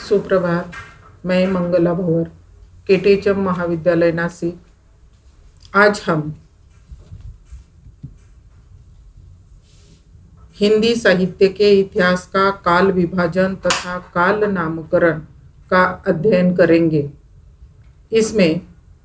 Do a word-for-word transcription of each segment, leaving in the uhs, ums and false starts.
सुप्रभात। मैं मंगला भवर, केटीएचएम महाविद्यालय नासिक। आज हम हिंदी साहित्य के इतिहास का काल विभाजन तथा काल नामकरण का अध्ययन करेंगे। इसमें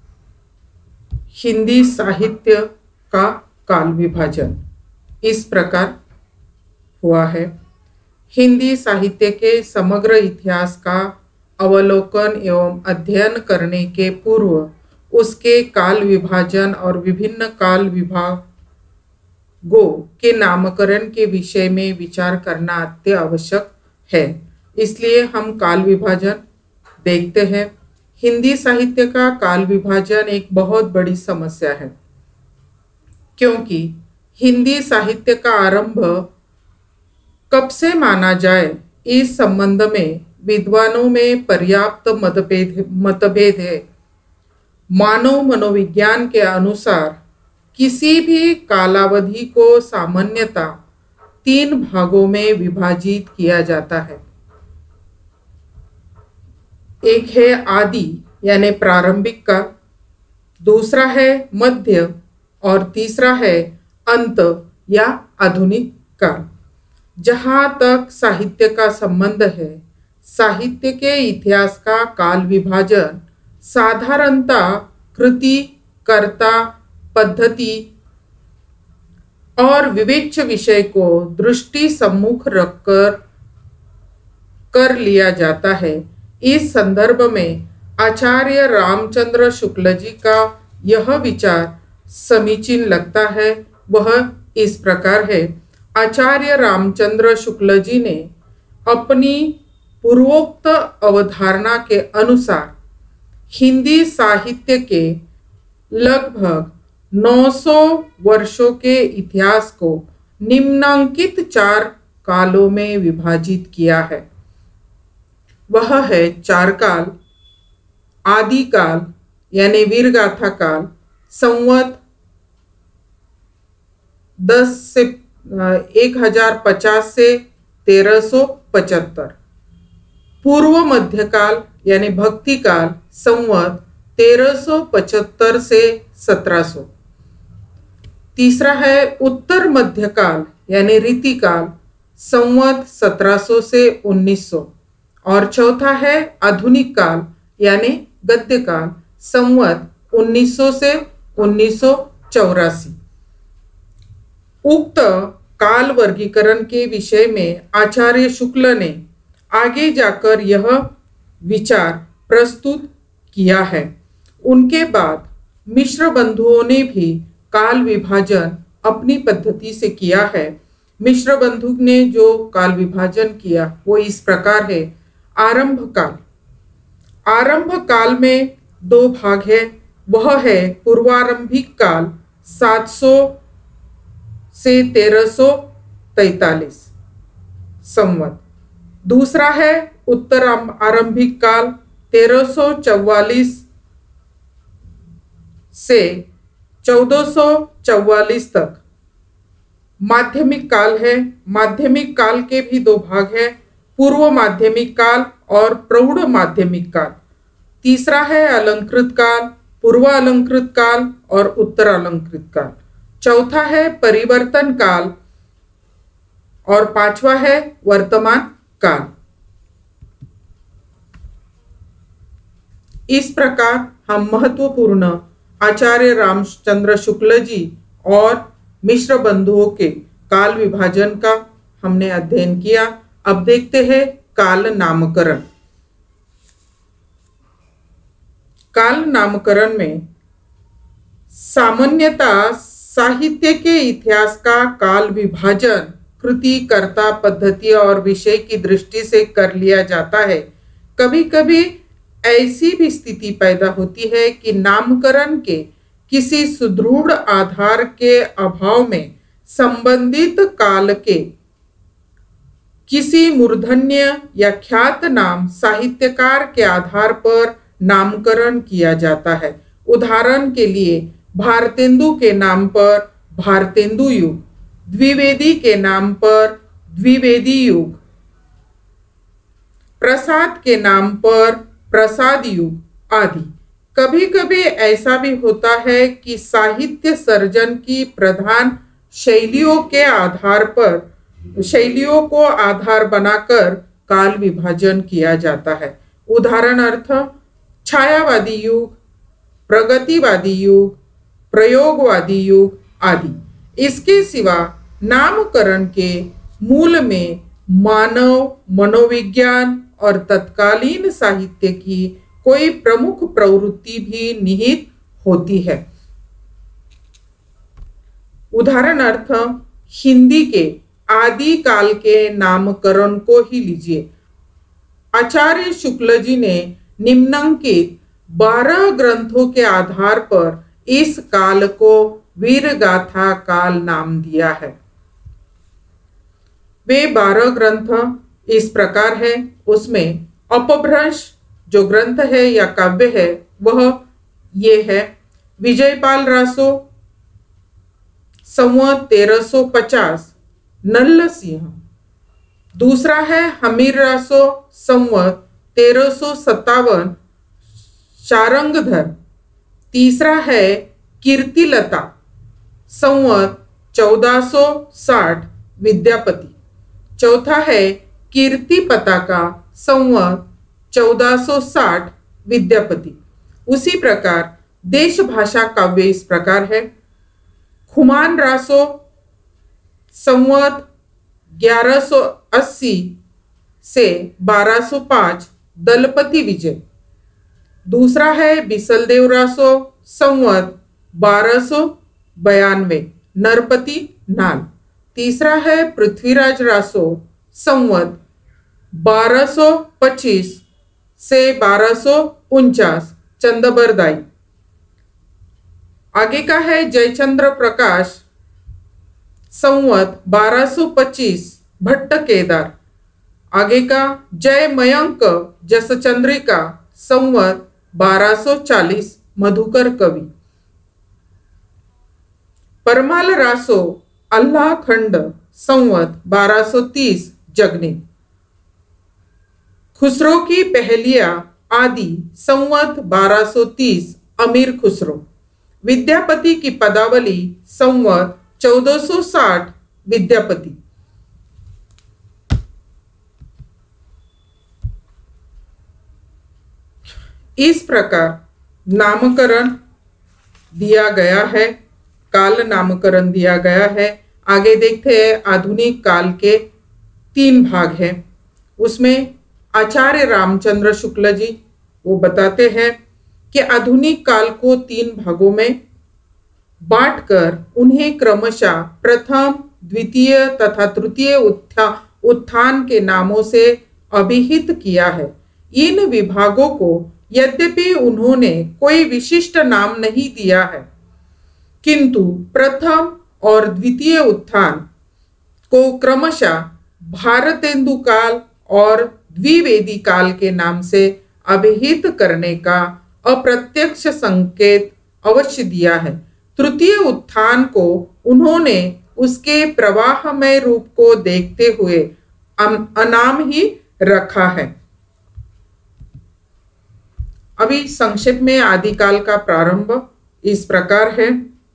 हिंदी साहित्य का काल विभाजन इस प्रकार हुआ है। हिंदी साहित्य के समग्र इतिहास का अवलोकन एवं अध्ययन करने के पूर्व उसके काल विभाजन और विभिन्न काल विभागों के नामकरण के विषय में विचार करना अति आवश्यक है। इसलिए हम काल विभाजन देखते हैं। हिंदी साहित्य का काल विभाजन एक बहुत बड़ी समस्या है, क्योंकि हिंदी साहित्य का आरंभ कब से माना जाए, इस संबंध में विद्वानों में पर्याप्त मतभेद मतभेद है। मानव मनोविज्ञान के अनुसार किसी भी कालावधि को सामान्यतः तीन भागों में विभाजित किया जाता है। एक है आदि यानी प्रारंभिक काल, दूसरा है मध्य और तीसरा है अंत या आधुनिक काल। जहाँ तक साहित्य का संबंध है, साहित्य के इतिहास का काल विभाजन साधारणतः कृति, कर्ता, पद्धति और विवेच्य विषय को दृष्टि सम्मुख रखकर कर लिया जाता है। इस संदर्भ में आचार्य रामचंद्र शुक्ल जी का यह विचार समीचीन लगता है। वह इस प्रकार है। आचार्य रामचंद्र शुक्ल जी ने अपनी पूर्वोक्त अवधारणा के अनुसार हिंदी साहित्य के लगभग नौ सौ वर्षों के इतिहास को निम्नांकित चार कालों में विभाजित किया है। वह है चार काल: आदि काल यानी वीरगाथा काल, संवत दस से एक हजार पचास से तेरह सौ पचहत्तर, पूर्व मध्यकाल यानी भक्ति काल, संवत तेरह सौ पचहत्तर से सत्रह सौ, तीसरा है उत्तर मध्यकाल यानी रीतिकाल, संवत सत्रह सौ से उन्नीस सौ, और चौथा है आधुनिक काल यानी गद्यकाल, संवत उन्नीस सौ से उन्नीस सौ चौरासी। उक्त काल वर्गीकरण के विषय में आचार्य शुक्ल ने आगे जाकर यह विचार प्रस्तुत किया है। उनके बाद मिश्र बंधुओं ने भी काल विभाजन अपनी पद्धति से किया है। मिश्र बंधु ने जो काल विभाजन किया वो इस प्रकार है। आरंभ काल। आरंभ काल में दो भाग है। वह है पूर्वारंभिक काल सात सौ से तेरह सौ तैतालीस संवत, दूसरा है उत्तर आरंभिक काल तेरह सौ चौवालीस से चौदह सौ चौवालीस तक। माध्यमिक काल है। माध्यमिक काल के भी दो भाग है, पूर्व माध्यमिक काल और प्रौढ़ माध्यमिक काल। तीसरा है अलंकृत काल, पूर्व अलंकृत काल और उत्तर अलंकृत काल। चौथा है परिवर्तन काल और पांचवा है वर्तमान काल। इस प्रकार हम महत्वपूर्ण आचार्य रामचंद्र शुक्ल जी और मिश्र बंधुओं के काल विभाजन का हमने अध्ययन किया। अब देखते हैं काल नामकरण। काल नामकरण में सामान्यतः साहित्य के इतिहास का काल विभाजन कृति, कर्ता, पद्धति और विषय की दृष्टि से कर लिया जाता है। कभी कभी ऐसी भी स्थिति पैदा होती है कि नामकरण के किसी सुदृढ़ आधार के अभाव में संबंधित काल के किसी मूर्धन्य या ख्यात नाम साहित्यकार के आधार पर नामकरण किया जाता है। उदाहरण के लिए भारतेंदु के नाम पर भारतेंदु युग, द्विवेदी के नाम पर द्विवेदी युग, प्रसाद के नाम पर प्रसाद युग आदि। कभी कभी ऐसा भी होता है कि साहित्य सर्जन की प्रधान शैलियों के आधार पर शैलियों को आधार बनाकर काल विभाजन किया जाता है। उदाहरण अर्थ छायावादी युग, प्रगतिवादी युग, प्रयोगवादी युग आदि। इसके सिवा नामकरण के मूल में मानव मनोविज्ञान और तत्कालीन साहित्य की कोई प्रमुख प्रवृत्ति भी निहित होती है। उदाहरण अर्थ हिंदी के आदि काल के नामकरण को ही लीजिए। आचार्य शुक्ल जी ने निम्नांकित बारह ग्रंथों के आधार पर इस काल को वीरगाथा काल नाम दिया है। वे बारह ग्रंथ इस प्रकार है। उसमें अपभ्रंश जो ग्रंथ है या काव्य है वह ये है। विजयपाल रासो संवत तेरह सौ पचास नल्ल सिंह। दूसरा है हमीर रासो संवत तेरह सौ सत्तावन शारंगधर। तीसरा है कीर्तिलता संवत चौदह सौ साठ विद्यापति। चौथा है कीर्ति पताका संवत चौदह सौ साठ विद्यापति। उसी प्रकार देश भाषा काव्य इस प्रकार है। खुमान रासो संवत ग्यारह सौ अस्सी से बारह सौ पाँच दलपति विजय। दूसरा है बिसलदेव रासो संवत बारह सौ बयानवे नरपति नाल। तीसरा है पृथ्वीराज रासो संवत बारह सौ पच्चीस से बारह सौ उनचास चंदबरदाई। आगे का है जयचंद्र प्रकाश संवत बारह सौ पच्चीस भट्ट केदार। आगे का जय मयंक जसचंद्रिका संवत बारह सौ चालीस मधुकर कवि। परमाल रासो अल्लाह खंड संवत बारह सौ तीस जगनी। खुसरो की पहलिया आदि संवत बारह सौ तीस अमीर खुसरो। विद्यापति की पदावली संवत चौदह सौ साठ विद्यापति। इस प्रकार नामकरण दिया गया है, काल नामकरण दिया गया है। आगे देखते हैं आधुनिक काल के तीन भाग हैं। उसमें आचार्य रामचंद्र शुक्ल जी वो बताते हैं कि आधुनिक काल को तीन भागों में बांटकर उन्हें क्रमशः प्रथम, द्वितीय तथा तृतीय उत्थान के नामों से अभिहित किया है। इन विभागों को यद्यपि उन्होंने कोई विशिष्ट नाम नहीं दिया है, किंतु प्रथम और द्वितीय उत्थान को क्रमशः भारतेंदु काल और द्विवेदी काल के नाम से अभिहित करने का अप्रत्यक्ष संकेत अवश्य दिया है। तृतीय उत्थान को उन्होंने उसके प्रवाहमय रूप को देखते हुए अनाम ही रखा है। अभी संक्षेप में आदिकाल का प्रारंभ इस प्रकार है।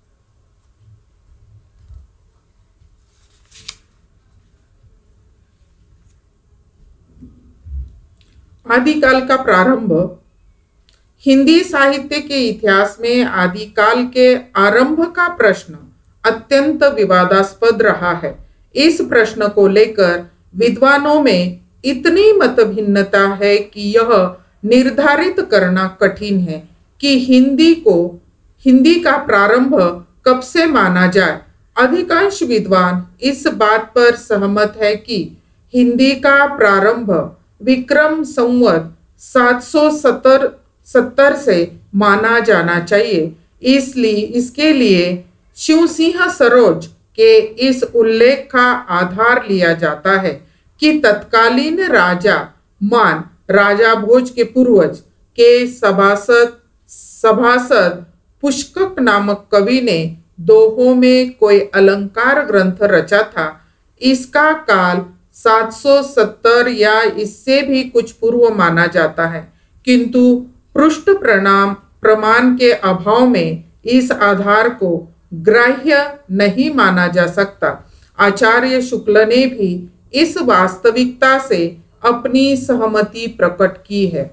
आदिकाल का प्रारंभ हिंदी साहित्य के इतिहास में आदिकाल के आरंभ का प्रश्न अत्यंत विवादास्पद रहा है। इस प्रश्न को लेकर विद्वानों में इतनी मतभिन्नता है कि यह निर्धारित करना कठिन है कि हिंदी को हिंदी का प्रारंभ कब से माना जाए। अधिकांश विद्वान इस बात पर सहमत है कि हिंदी का प्रारंभ विक्रम संवत सात सौ सत्तर से माना जाना चाहिए। इसलिए इसके लिए शिवसिंह सरोज के इस उल्लेख का आधार लिया जाता है कि तत्कालीन राजा मान राजा भोज के पूर्वज के सभासद सभासद पुष्कक नामक कवि ने दोहों में कोई अलंकार ग्रंथ रचा था। इसका काल सात सौ सत्तर या इससे भी कुछ पूर्व माना जाता है, किंतु पृष्ठ प्रणाम प्रमाण के अभाव में इस आधार को ग्राह्य नहीं माना जा सकता। आचार्य शुक्ल ने भी इस वास्तविकता से अपनी सहमति प्रकट की है।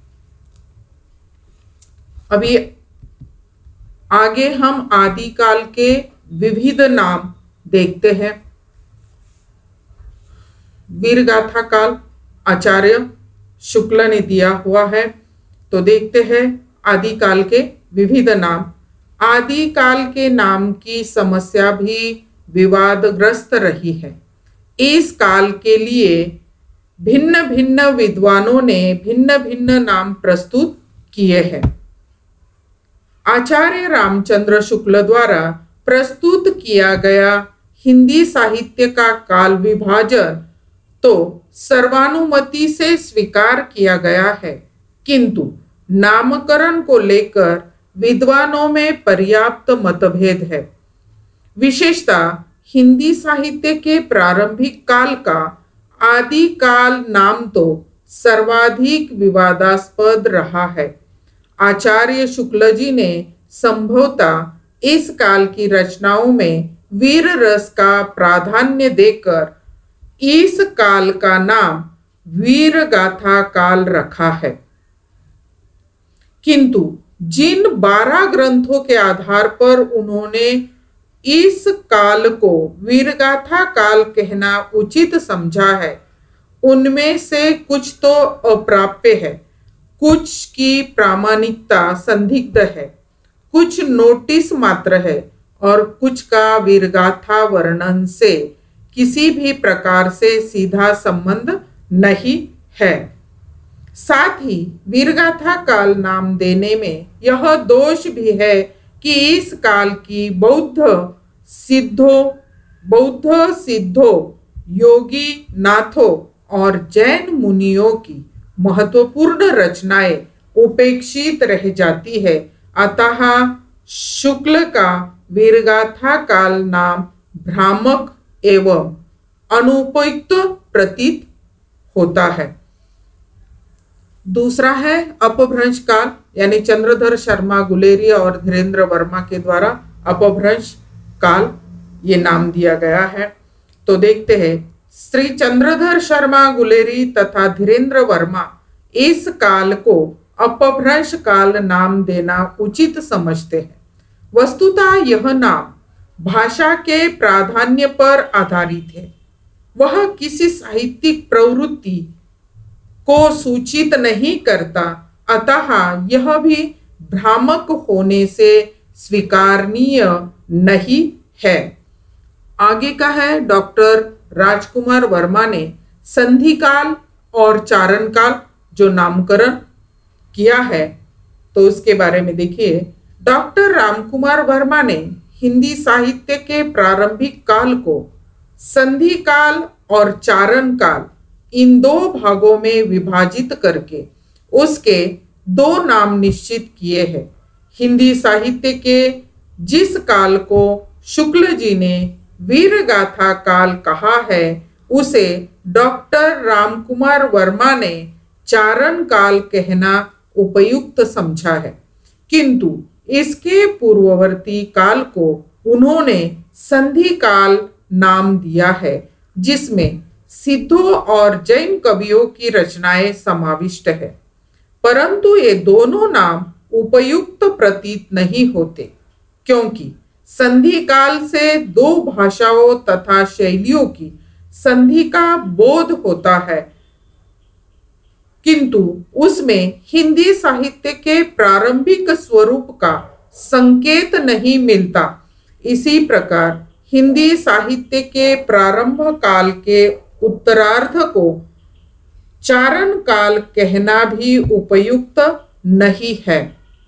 अभी आगे हम आदिकाल के विविध नाम देखते हैं। वीरगाथा काल आचार्य शुक्ल ने दिया हुआ है, तो देखते हैं आदिकाल के विविध नाम। आदिकाल के नाम की समस्या भी विवादग्रस्त रही है। इस काल के लिए भिन्न भिन्न विद्वानों ने भिन्न भिन्न नाम प्रस्तुत किए हैं। आचार्य रामचंद्र शुक्ल द्वारा प्रस्तुत किया गया हिंदी साहित्य का काल विभाजन तो सर्वानुमति से स्वीकार किया गया है, किंतु नामकरण को लेकर विद्वानों में पर्याप्त मतभेद है। विशेषतः हिंदी साहित्य के प्रारंभिक काल का आदिकाल नाम तो सर्वाधिक विवादास्पद रहा है। आचार्य शुक्ल जी ने संभवतः इस काल की रचनाओं में वीर रस का प्राधान्य देकर इस काल का नाम वीरगाथा काल रखा है, किंतु जिन बारह ग्रंथों के आधार पर उन्होंने इस काल को वीरगाथा काल कहना उचित समझा है, उनमें से कुछ तो अप्राप्य है, कुछ की प्रामाणिकता संदिग्ध है, कुछ नोटिस मात्र है और कुछ का वीरगाथा वर्णन से किसी भी प्रकार से सीधा संबंध नहीं है। साथ ही वीरगाथा काल नाम देने में यह दोष भी है कि इस काल की बौद्ध सिद्धों बौद्ध सिद्धों योगी नाथों और जैन मुनियों की महत्वपूर्ण रचनाएं उपेक्षित रह जाती है। अतः शुक्ल का वीरगाथा काल नाम भ्रामक एवं अनुपयुक्त प्रतीत होता है। दूसरा है अपभ्रंश काल, यानी चंद्रधर शर्मा गुलेरी और धीरेन्द्र वर्मा के द्वारा अपभ्रंश काल ये नाम दिया गया है। तो देखते हैं, श्री चंद्रधर शर्मा गुलेरी तथा धीरेन्द्र वर्मा इस काल को अपभ्रंश काल नाम देना उचित समझते हैं। वस्तुतः यह नाम भाषा के प्राधान्य पर आधारित है। वह किसी साहित्यिक प्रवृत्ति को सूचित नहीं करता, अतः यह भी भ्रामक होने से स्वीकारनीय नहीं है। आगे का है, डॉक्टर राजकुमार वर्मा ने संधिकाल और चारणकाल जो नामकरण किया है, तो उसके बारे में देखिए। डॉक्टर रामकुमार वर्मा ने हिंदी साहित्य के प्रारंभिक काल को संधि काल और चारण काल इन दो भागों में विभाजित करके उसके दो नाम निश्चित किए हैं। हिंदी साहित्य के जिस काल को शुक्ल जी ने वीरगाथा काल कहा है, उसे डॉक्टर रामकुमार वर्मा ने चारण काल कहना उपयुक्त समझा है, किंतु इसके पूर्ववर्ती काल को उन्होंने संधि काल नाम दिया है, जिसमें सिद्धों और जैन कवियों की रचनाएं समाविष्ट है। परंतु ये दोनों नाम उपयुक्त प्रतीत नहीं होते, क्योंकि संधि काल से दो भाषाओं तथा शैलियों की संधि का बोध होता है, किंतु उसमें हिंदी साहित्य के प्रारंभिक स्वरूप का संकेत नहीं मिलता। इसी प्रकार हिंदी साहित्य के प्रारंभ काल के उत्तरार्ध को चारण काल कहना भी उपयुक्त नहीं है,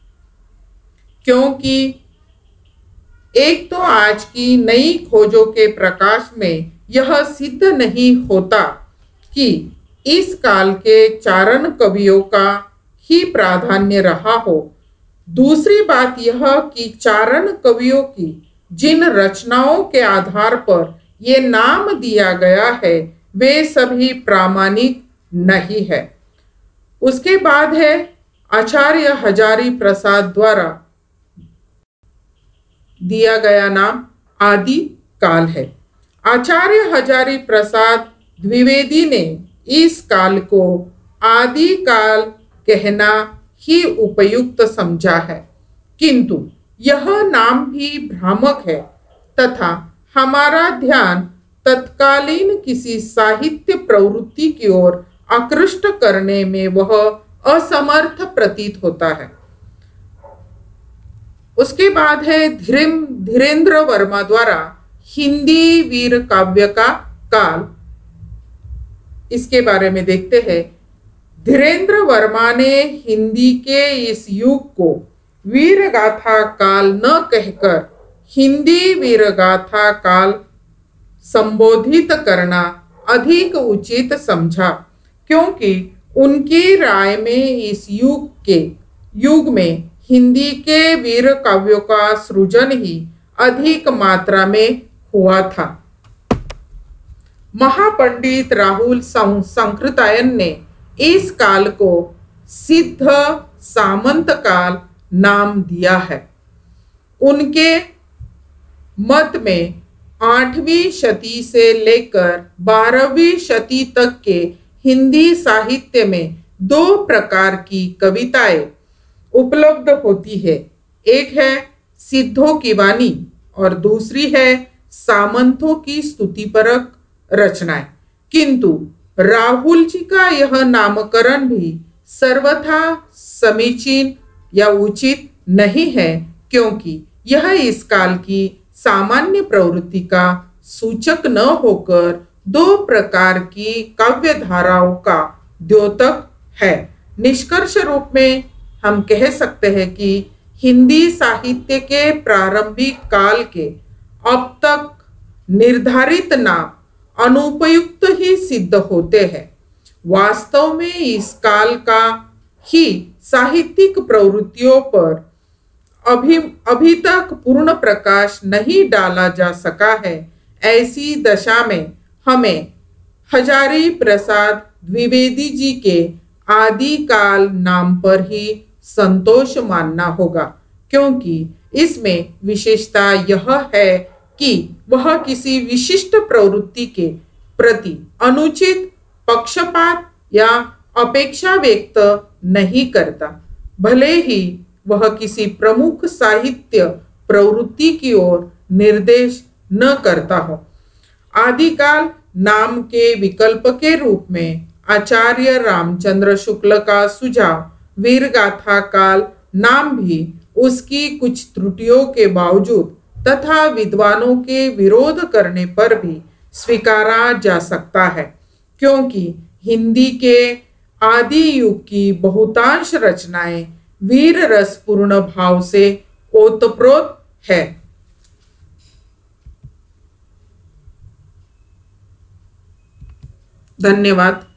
क्योंकि एक तो आज की नई खोजों के प्रकाश में यह सिद्ध नहीं होता कि इस काल के चारण कवियों का ही प्राधान्य रहा हो। दूसरी बात यह कि चारण कवियों की जिन रचनाओं के आधार पर ये नाम दिया गया है, वे सभी प्रामाणिक नहीं है। उसके बाद है आचार्य हजारी प्रसाद द्वारा दिया गया नाम आदि काल है। आचार्य हजारी प्रसाद द्विवेदी ने इस काल को आदि काल कहना ही उपयुक्त समझा है, किंतु यह नाम भी भ्रामक है तथा हमारा ध्यान तत्कालीन किसी साहित्य प्रवृत्ति की ओर आकृष्ट करने में वह असमर्थ प्रतीत होता है। उसके बाद है धीरेन्द्र वर्मा द्वारा हिंदी वीर काव्य का काल। इसके बारे में देखते हैं। धीरेन्द्र वर्मा ने हिंदी के इस युग को वीर गाथा काल न कहकर हिंदी वीर गाथा काल संबोधित करना अधिक उचित समझा, क्योंकि उनकी राय में इस युग के युग में हिंदी के वीर काव्यों का सृजन ही अधिक मात्रा में हुआ था। महापंडित राहुल संकृतायन ने इस काल को सिद्ध सामंत काल नाम दिया है। उनके मत में आठवीं शती से लेकर बारहवीं शती तक के हिंदी साहित्य में दो प्रकार की कविताएं उपलब्ध होती है। एक है सिद्धों की वाणी और दूसरी है सामंतों की स्तुतिपरक रचनाएं। किंतु राहुल जी का यह नामकरण भी सर्वथा समीचीन या उचित नहीं है, क्योंकि यह इस काल की सामान्य प्रवृत्ति का सूचक न होकर दो प्रकार की काव्य धाराओं का द्योतक है। निष्कर्ष रूप में हम कह सकते हैं कि हिंदी साहित्य के प्रारंभिक काल के अब तक निर्धारित नाम अनुपयुक्त ही सिद्ध होते हैं। वास्तव में इस काल का ही साहित्यिक प्रवृत्तियों पर अभी अभी तक पूर्ण प्रकाश नहीं डाला जा सका है। ऐसी दशा में हमें हजारी प्रसाद द्विवेदी जी के आदि काल नाम पर ही संतोष मानना होगा, क्योंकि इसमें विशेषता यह है कि वह किसी विशिष्ट प्रवृत्ति के प्रति अनुचित पक्षपात या अपेक्षा व्यक्त नहीं करता, भले ही वह किसी प्रमुख साहित्य प्रवृत्ति की ओर निर्देश न करता हो। आदिकाल नाम के विकल्प के रूप में आचार्य रामचंद्र शुक्ल का सुझाव वीरगाथा काल नाम भी उसकी कुछ त्रुटियों के बावजूद तथा विद्वानों के विरोध करने पर भी स्वीकारा जा सकता है, क्योंकि हिंदी के आदि युग की बहुतांश रचनाएं वीर रसपूर्ण भाव से ओतप्रोत है। धन्यवाद।